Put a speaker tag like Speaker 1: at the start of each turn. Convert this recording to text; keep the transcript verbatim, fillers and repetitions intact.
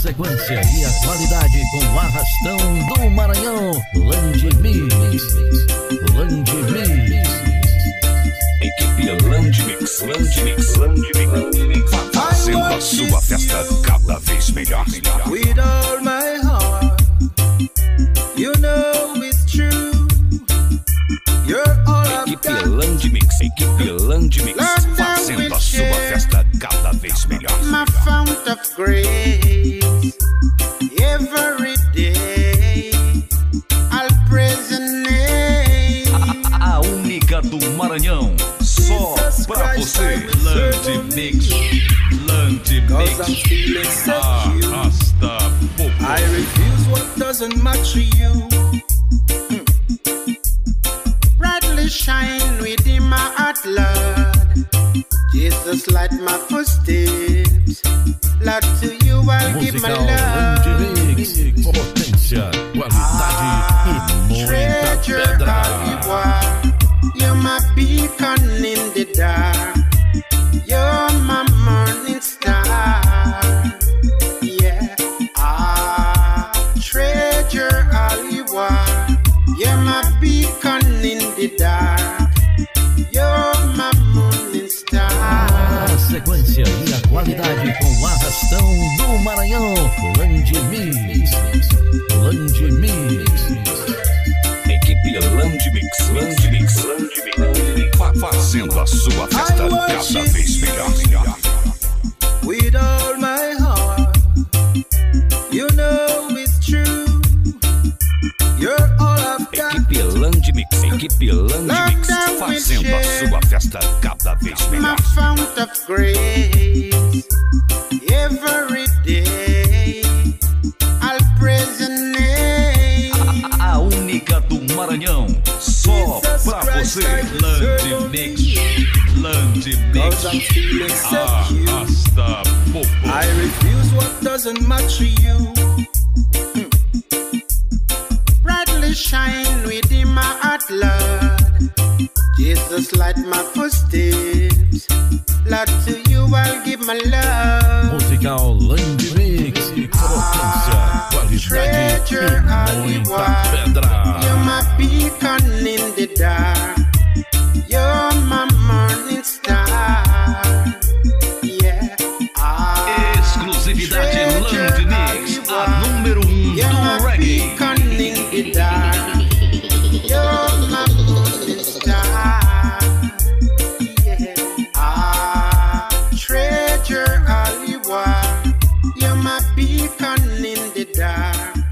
Speaker 1: sequência e a qualidade com o arrastão do Maranhão. Land Mix, Land Mix.
Speaker 2: Equipe Land Mix, Land Mix, Land Mix. Fazendo a sua festa cada vez melhor.
Speaker 3: With all my heart, you know it's true. You're all I've
Speaker 2: Equipe
Speaker 3: got.
Speaker 2: Land Mix, Equipe Land Mix. Fazendo a sua festa cada vez melhor.
Speaker 3: My fount of grace, every day I'll praise your name.
Speaker 2: A, a única do Maranhão, só pra você. Land Mix, Land Mix. Arrasta pouco.
Speaker 3: I refuse what doesn't match you. Brightly shine within my heart, Lord. Jesus, light my footsteps. Lord, to you I'll give my
Speaker 1: Musical Land
Speaker 3: love.
Speaker 1: Mix, potência, qualidade e muita
Speaker 3: Treasure
Speaker 1: pedra.
Speaker 3: of you are. You're my beacon in the dark. You're my morning star. Yeah. Ah, treasure all you are. You're my beacon in the dark. You're my morning star.
Speaker 1: A sequência e a qualidade com o arrastão do Maranhão. Land Mix, Land Mix.
Speaker 2: Equipe Land Mix, Land Mix, Land Mix. Fa- Fazendo a sua festa cada vez melhor.
Speaker 3: With all my heart, you know it's true. You're all I've got.
Speaker 2: Equipe Land Mix, Equipe Land Mix. Fazendo a sua festa cada vez
Speaker 3: My
Speaker 2: melhor.
Speaker 3: fount of grace, every day I'll praise your name.
Speaker 2: A, a única do Maranhão, só pra você. Land Mix, Land
Speaker 3: Cause I'm
Speaker 2: Mix.
Speaker 3: feeling secure.
Speaker 2: Arrasta pouco.
Speaker 3: I refuse what doesn't match you. Mm. Brightly shine within my heart, Lord. Jesus, light my footsteps. Lord, to you I'll give my love.
Speaker 1: Musical Land Mix, potência, qualidade
Speaker 3: Treasure all
Speaker 1: e
Speaker 3: you
Speaker 1: muita
Speaker 3: are.
Speaker 1: pedra.
Speaker 3: You're my beacon in the dark. You're my morning star. Yeah. Ah,
Speaker 2: Exclusividade
Speaker 3: treasure
Speaker 2: Land
Speaker 3: all
Speaker 2: Mix,
Speaker 3: you
Speaker 2: a
Speaker 3: are.
Speaker 2: número um
Speaker 3: You're my
Speaker 2: do reggae.
Speaker 3: beacon in the dark. You're my morning star. Yeah. Ah, treasure all you are. You're my beacon in the dark.